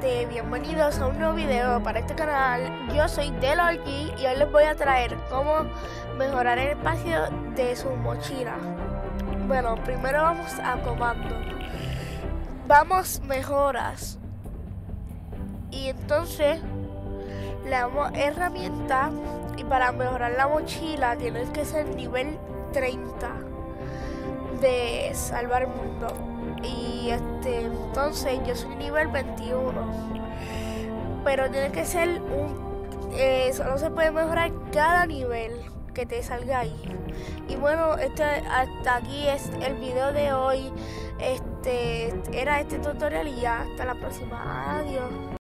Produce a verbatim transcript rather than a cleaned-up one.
Este, bienvenidos a un nuevo video para este canal. Yo soy Delorgy y hoy les voy a traer cómo mejorar el espacio de su mochila. Bueno, primero vamos a comando. Vamos mejoras. Y entonces le damos herramienta y para mejorar la mochila tienes que ser nivel treinta de salvar el mundo. Y este, entonces yo soy nivel veintiuno, pero tiene que ser un, eh, solo se puede mejorar cada nivel que te salga ahí. Y bueno, este, hasta aquí es el video de hoy. Este era este tutorial y ya hasta la próxima. Adiós.